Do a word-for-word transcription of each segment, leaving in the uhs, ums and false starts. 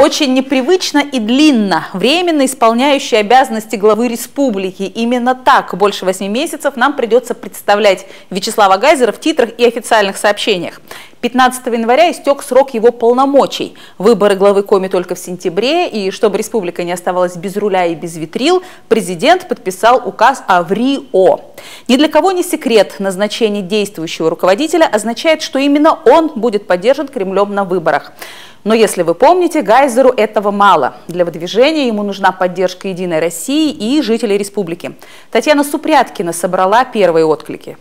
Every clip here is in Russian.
Очень непривычно и длинно временно исполняющий обязанности главы республики. Именно так больше восьми месяцев нам придется представлять Вячеслава Гайзера в титрах и официальных сообщениях. пятнадцатого января истек срок его полномочий. Выборы главы Коми только в сентябре, и чтобы республика не оставалась без руля и без ветрил, президент подписал указ о ВРИО. Ни для кого не секрет, назначение действующего руководителя означает, что именно он будет поддержан Кремлем на выборах. Но если вы помните, Гайзеру этого мало. Для выдвижения ему нужна поддержка «Единой России» и жителей республики. Татьяна Супряткина собрала первые отклики.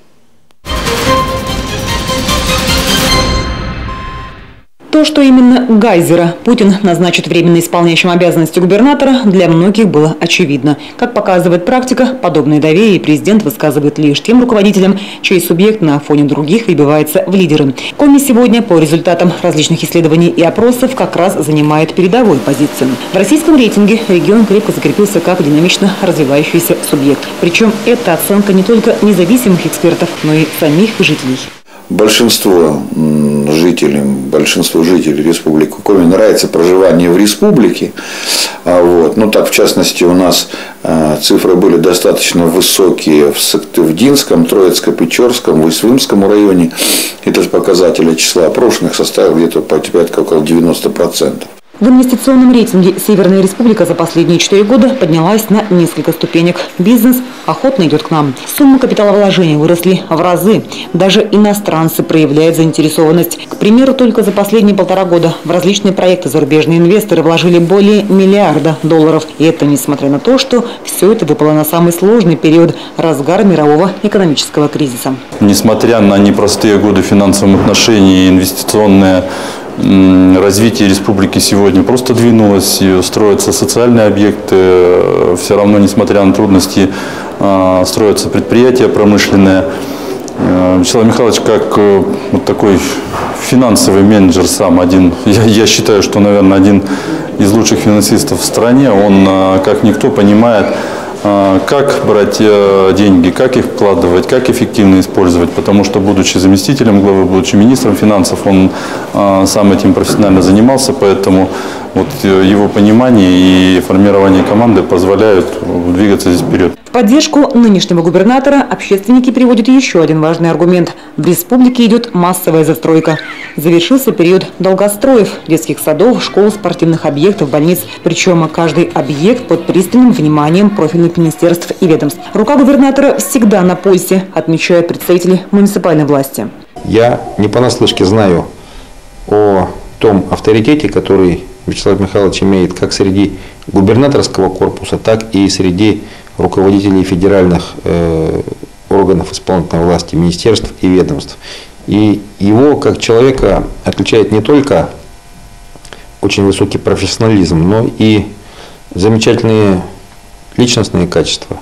То, что именно Гайзера Путин назначит временно исполняющим обязанности губернатора, для многих было очевидно. Как показывает практика, подобное доверие президент высказывает лишь тем руководителям, чей субъект на фоне других выбивается в лидеры. Коми сегодня по результатам различных исследований и опросов как раз занимает передовую позицию. В российском рейтинге регион крепко закрепился как динамично развивающийся субъект. Причем это оценка не только независимых экспертов, но и самих жителей. Большинство жителей, большинству жителей Республики Коми нравится проживание в республике. Вот. Ну, так, в частности, у нас э, цифры были достаточно высокие в Сыктывдинском, Троицко-Печорском, Усть-Илимском районе. Этот показатель числа опрошенных составил где-то порядка около девяноста процентов. В инвестиционном рейтинге Северная Республика за последние четыре года поднялась на несколько ступенек. Бизнес охотно идет к нам. Суммы капиталовложений выросли в разы. Даже иностранцы проявляют заинтересованность. К примеру, только за последние полтора года в различные проекты зарубежные инвесторы вложили более миллиарда долларов. И это несмотря на то, что все это выпало на самый сложный период – разгар мирового экономического кризиса. Несмотря на непростые годы финансовых отношений, инвестиционные развитие республики сегодня просто двинулось, строятся социальные объекты, все равно, несмотря на трудности, строятся предприятия промышленные. Вячеслав Михайлович, как вот такой финансовый менеджер сам один, я, я считаю, что, наверное, один из лучших финансистов в стране, он как никто понимает, как брать деньги, как их вкладывать, как эффективно использовать, потому что, будучи заместителем главы, будучи министром финансов, он сам этим профессионально занимался, поэтому вот его понимание и формирование команды позволяют двигаться здесь вперед. В поддержку нынешнего губернатора общественники приводят еще один важный аргумент. В республике идет массовая застройка. Завершился период долгостроев, детских садов, школ, спортивных объектов, больниц. Причем каждый объект под пристальным вниманием профильных министерств и ведомств. Рука губернатора всегда на пульсе, отмечают представители муниципальной власти. Я не понаслышке знаю о том авторитете, который Вячеслав Михайлович имеет как среди губернаторского корпуса, так и среди руководителей федеральных э, органов исполнительной власти, министерств и ведомств. И его как человека отличает не только очень высокий профессионализм, но и замечательные личностные качества,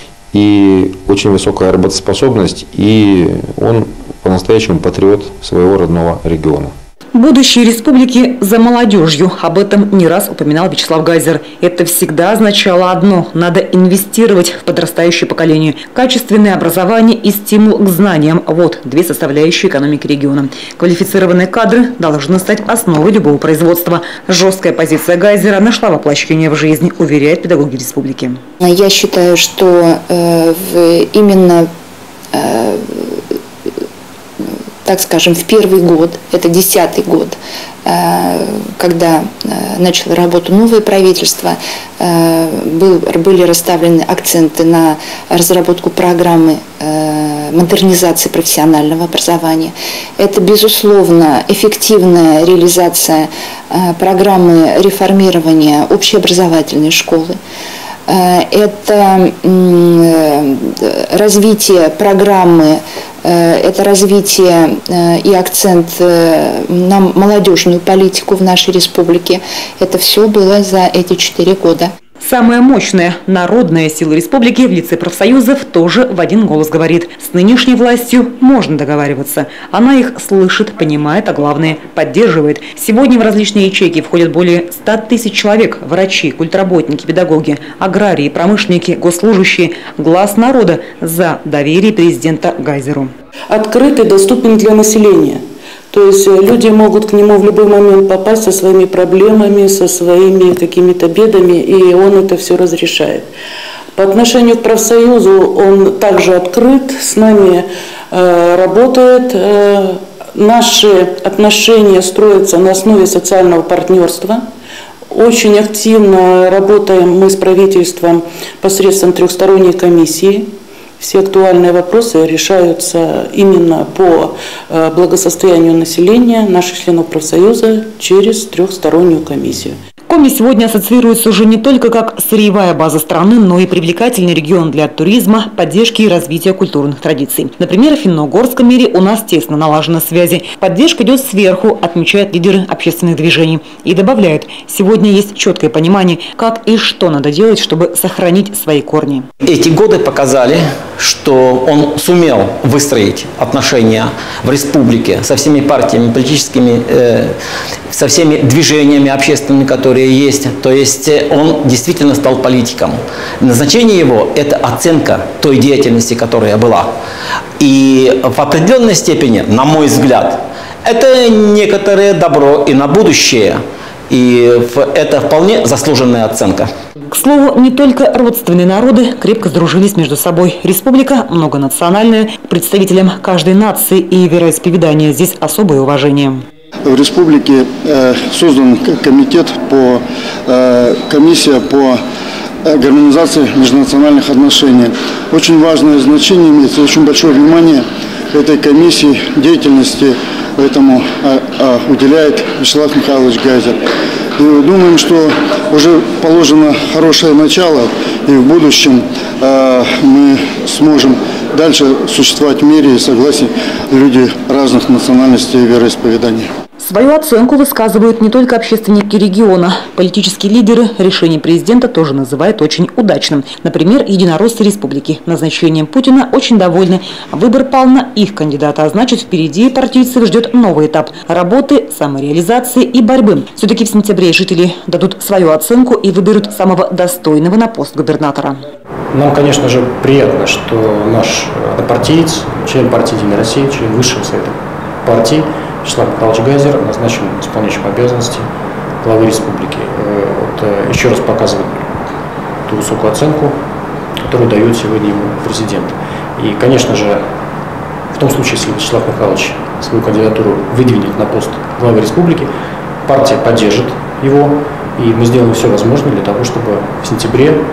и очень высокая работоспособность, и он по-настоящему патриот своего родного региона. Будущее республики за молодежью. Об этом не раз упоминал Вячеслав Гайзер. Это всегда означало одно – надо инвестировать в подрастающее поколение. Качественное образование и стимул к знаниям – вот две составляющие экономики региона. Квалифицированные кадры должны стать основой любого производства. Жесткая позиция Гайзера нашла воплощение в жизни, уверяют педагоги республики. Я считаю, что э, в, именно э, так скажем, в первый год, это десятый год, когда начало работу новое правительство, были расставлены акценты на разработку программы модернизации профессионального образования. Это, безусловно, эффективная реализация программы реформирования общеобразовательной школы. Это развитие программы, это развитие и акцент на молодежную политику в нашей республике. Это все было за эти четыре года. Самая мощная народная сила республики в лице профсоюзов тоже в один голос говорит: с нынешней властью можно договариваться. Она их слышит, понимает, а главное – поддерживает. Сегодня в различные ячейки входят более ста тысяч человек – врачи, культработники, педагоги, аграрии, промышленники, госслужащие. Глаз народа за доверие президента Гайзеру. Открытый, доступным для населения. То есть люди могут к нему в любой момент попасть со своими проблемами, со своими какими-то бедами, и он это все разрешает. По отношению к профсоюзу он также открыт, с нами э, работает. Э, наши отношения строятся на основе социального партнерства. Очень активно работаем мы с правительством посредством трехсторонней комиссии. Все актуальные вопросы решаются именно по благосостоянию населения наших членов профсоюза через трехстороннюю комиссию. Коми сегодня ассоциируется уже не только как сырьевая база страны, но и привлекательный регион для туризма, поддержки и развития культурных традиций. Например, в финно-угорском мире у нас тесно налажены связи. Поддержка идет сверху, отмечают лидеры общественных движений. И добавляют, сегодня есть четкое понимание, как и что надо делать, чтобы сохранить свои корни. Эти годы показали, что он сумел выстроить отношения в республике со всеми партиями, политическими, э, со всеми движениями общественными, которые есть. То есть он действительно стал политиком. Назначение его – это оценка той деятельности, которая была. И в определенной степени, на мой взгляд, это некоторое добро и на будущее. И это вполне заслуженная оценка. К слову, не только родственные народы крепко сдружились между собой. Республика многонациональная, представителям каждой нации и вероисповедания здесь особое уважение. В республике э, создан комитет по э, комиссия по гармонизации межнациональных отношений. Очень важное значение имеется, очень большое внимание этой комиссии деятельности, поэтому э, э, уделяет Вячеслав Михайлович Гайзер. И думаем, что уже положено хорошее начало, и в будущем э, мы сможем дальше существовать в мире и согласии люди разных национальностей и вероисповеданий. Свою оценку высказывают не только общественники региона. Политические лидеры решение президента тоже называют очень удачным. Например, единороссы республики назначением Путина очень довольны. Выбор пал на их кандидата, а значит, впереди партийцев ждет новый этап работы, самореализации и борьбы. Все-таки в сентябре жители дадут свою оценку и выберут самого достойного на пост губернатора. Нам, конечно же, приятно, что наш однопартиец, член партии «Единая Россия», член Высшего совета партии Вячеслав Михайлович Гайзер назначен исполняющим обязанности главы республики. Вот, еще раз показывает ту высокую оценку, которую дает сегодня ему президент. И, конечно же, в том случае, если Вячеслав Михайлович свою кандидатуру выдвинет на пост главы республики, партия поддержит его, и мы сделаем все возможное для того, чтобы в сентябре э,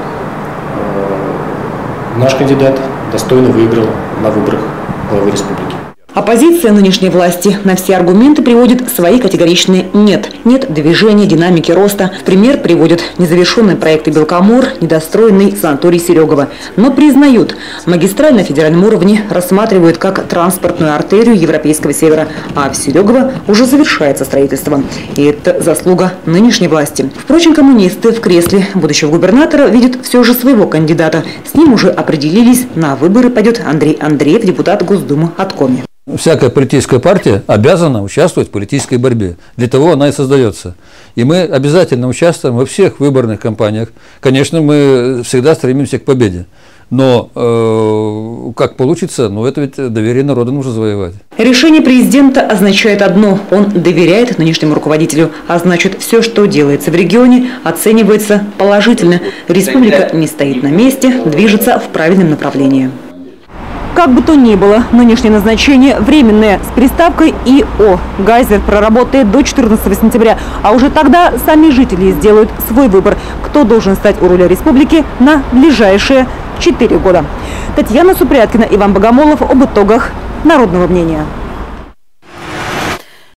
наш кандидат достойно выиграл на выборах главы республики. Оппозиция нынешней власти на все аргументы приводит свои категоричные «нет». Нет движения, динамики роста. В пример приводят незавершенные проекты «Белкомор», недостроенный санаторий Серегова. Но признают, магистраль на федеральном уровне рассматривают как транспортную артерию Европейского Севера, а в Серегово уже завершается строительство. И это заслуга нынешней власти. Впрочем, коммунисты в кресле будущего губернатора видят все же своего кандидата. С ним уже определились. На выборы пойдет Андрей Андреев, депутат Госдумы от Коми. Всякая политическая партия обязана участвовать в политической борьбе. Для того она и создается. И мы обязательно участвуем во всех выборных кампаниях. Конечно, мы всегда стремимся к победе. Но э, как получится, ну это ведь доверие народа нужно завоевать. Решение президента означает одно – он доверяет нынешнему руководителю. А значит, все, что делается в регионе, оценивается положительно. Республика не стоит на месте, движется в правильном направлении. Как бы то ни было, нынешнее назначение временное с приставкой «и о». Гайзер проработает до четырнадцатого сентября, а уже тогда сами жители сделают свой выбор, кто должен стать у руля республики на ближайшие четыре года. Татьяна Супряткина, Иван Богомолов об итогах народного мнения.